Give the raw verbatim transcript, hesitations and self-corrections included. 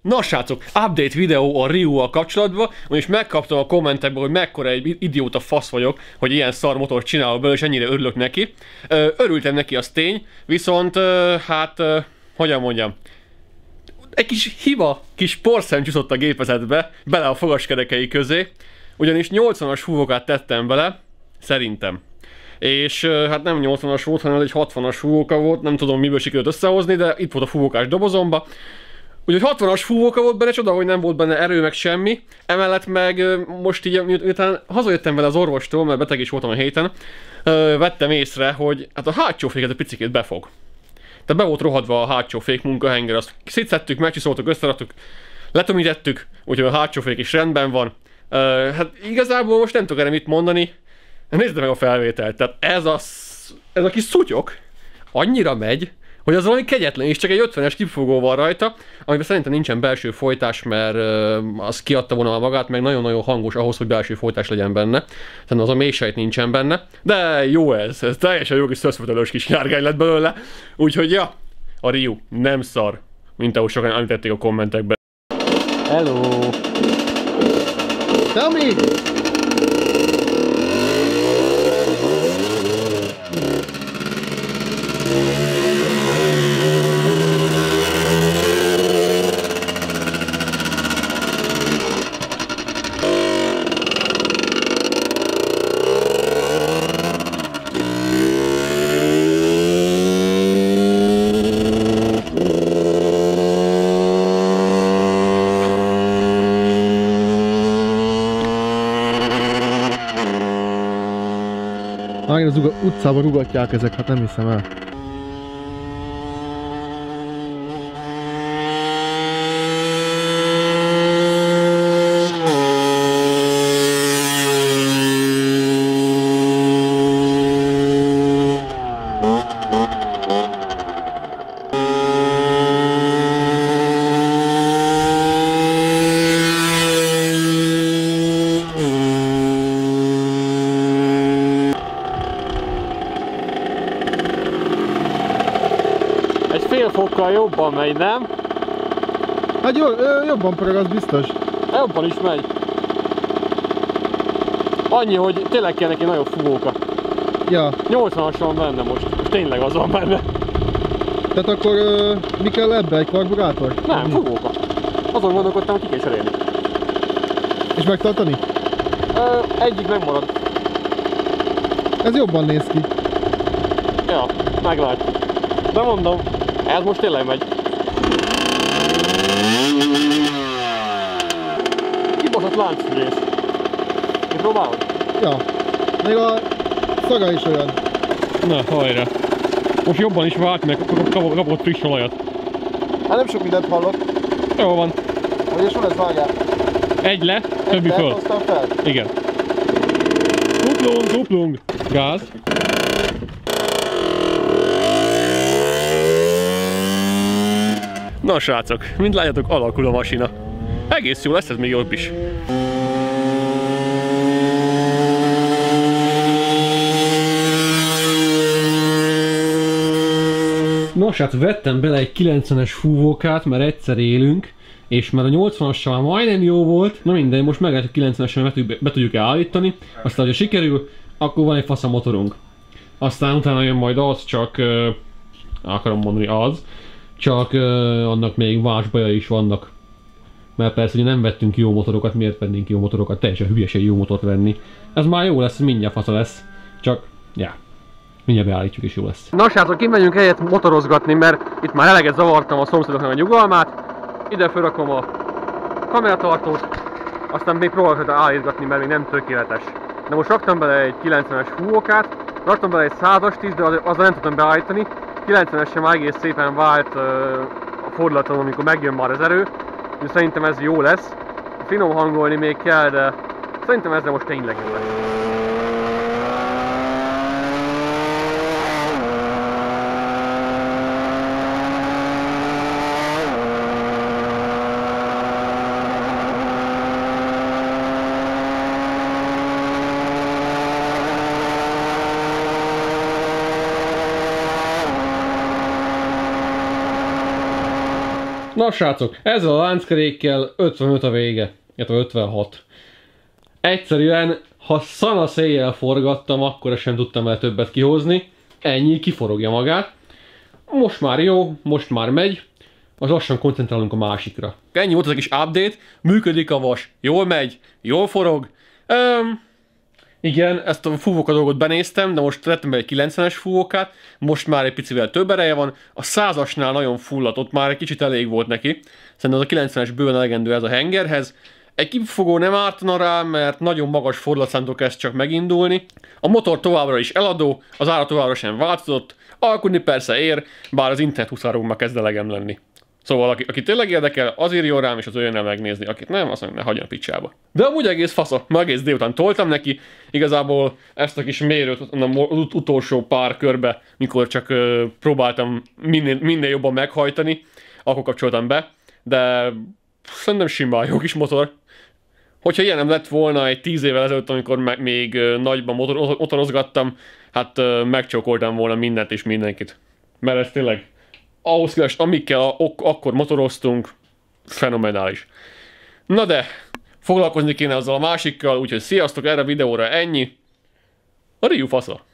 Na srácok, update videó a Ryu-val kapcsolatban, és megkaptam a kommentekből, hogy mekkora egy idióta fasz vagyok, hogy ilyen szar motort csinálok belőle, és ennyire örülök neki. Örültem neki, az tény, viszont hát, hogyan mondjam, egy kis hiba, kis porszem csúszott a gépezetbe, bele a fogaskerekei közé, ugyanis nyolcvanas fúvókát tettem bele, szerintem. És hát nem nyolcvanas volt, hanem egy hatvanas fúvóka volt, nem tudom miből sikerült összehozni, de itt volt a fúvókás dobozomba. Úgyhogy hatvanas fúvóka volt benne, csoda, hogy nem volt benne erő meg semmi. Emellett meg most így, miután hazajöttem vele az orvostól, mert beteg is voltam a héten, vettem észre, hogy hát a hátsó féket egy picikét befog. Tehát be volt rohadva a hátsó fék munkahenger, azt szétszettük, megcsiszoltuk, összeraktuk, letömítettük, úgyhogy a hátsó fék is rendben van. Hát igazából most nem tudok erre mit mondani. Nézd meg a felvételt, tehát ez a, ez a kis szutyok annyira megy, hogy az valami kegyetlen, és csak egy ötvenes kipfogó van rajta, amiben szerintem nincsen belső folytás, mert uh, az kiadta volna magát, meg nagyon-nagyon hangos ahhoz, hogy belső folytás legyen benne. Szerintem az a mélysejt nincsen benne, de jó ez, ez teljesen jó kis szöszfötölős kis járgány lett belőle. Úgyhogy ja, a Ryu nem szar, mint ahogy sokan említették a kommentekben. Hello! Tomi! Megint az utcában rugatják ezek, hát nem hiszem el. Fél fokkal jobban megy, nem? Hát jó, jobban pörög, az biztos. Jobban is megy. Annyi, hogy tényleg kell neki nagyobb fúvóka. Ja. nyolcvanas van benne most. Most tényleg az van benne. Tehát akkor ö, mi kell ebbe? Egy karburátor? Nem, fúvóka. Azon gondolkodtam, hogy ki kell cserélni. És megtartani? Ö, egyik megmarad. Ez jobban néz ki. Ja, meglátjuk. De mondom, ez most tényleg megy. Kibaszott láncfűrész. Ki próbálod? Ja. Még a szaga is olyan. Na, hajrá. Most jobban is vált, meg kapott friss olajat. Hát nem sok mindent hallok. Jó van. Hogy és hol ez vágják? Egy le, többi föl. Hoztam fel? Igen. Kuplung, kuplung. Gáz. Na srácok, mint látjátok, alakul a masina. Egész jó lesz, ez még jobb is. Nos, hát vettem bele egy kilencvenes fúvókát, mert egyszer élünk, és már a nyolcvanassal már majdnem jó volt. Na mindegy, most meg lehet, hogy kilencvenessel be, be tudjuk állítani. Aztán, hogyha sikerül, akkor van egy fasz a motorunk. Aztán utána jön majd az, csak... Uh, akarom mondani az. Csak uh, annak még más bajai is vannak. Mert persze, hogy nem vettünk jó motorokat, miért vennénk jó motorokat? Teljesen hülyeség jó motort venni. Ez már jó lesz, mindjárt fasza lesz. Csak, ja, mindjárt beállítjuk és jó lesz. Na srácok, kimegyünk helyet motorozgatni, mert itt már eleget zavartam a szomszédoknak a nyugalmát. Ide felrakom a kameratartót, aztán még próbálok állítgatni, mert még nem tökéletes. De most raktam bele egy kilencvenes fúvókát, raktam bele egy százast is, de azzal nem tudtam beállítani. kilencvenesen már egész szépen vált uh, a fordulaton, amikor megjön már az erő. És szerintem ez jó lesz. Finom hangolni még kell, de szerintem ezzel most tényleg jó lesz. Na srácok, ezzel a lánckerékkel ötvenöt a vége, illetve ötvenhat. Egyszerűen, ha szanasz éjjel forgattam, akkor sem tudtam el többet kihozni. Ennyi, kiforogja magát. Most már jó, most már megy. Az lassan koncentrálunk a másikra. Ennyi volt az a kis update, működik a vas, jól megy, jól forog. Um, igen, ezt a fúvóka dolgot benéztem, de most lettem be egy kilencvenes fúvókát, most már egy picivel több ereje van, a százasnál nagyon fulladt, ott már egy kicsit elég volt neki. Szerintem az a kilencvenes bőven elegendő ez a hengerhez. Egy kifogó nem ártana rá, mert nagyon magas fordulatszámtól kezd csak megindulni. A motor továbbra is eladó, az ára továbbra sem változott, alkudni persze ér, bár az internet huszárok már kezd elegem lenni. Szóval aki, aki tényleg érdekel, az írjon rám, és az öljön el megnézni. Akit nem, azt mondja, ne hagyjon a picsába. De amúgy egész fasza, ma egész délután toltam neki. Igazából ezt a kis mérőt az utolsó pár körbe, mikor csak uh, próbáltam minél, minél jobban meghajtani, akkor kapcsoltam be. De szerintem simán jó kis motor. Hogyha ilyen nem lett volna egy tíz évvel ezelőtt, amikor még uh, nagyban motor motorozgattam, hát uh, megcsókoltam volna mindent és mindenkit. Mert ez tényleg ahhoz képest, amikkel ak akkor motoroztunk, fenomenális. Na de, foglalkozni kéne azzal a másikkal, úgyhogy sziasztok, erre a videóra ennyi. A Ryu fasza!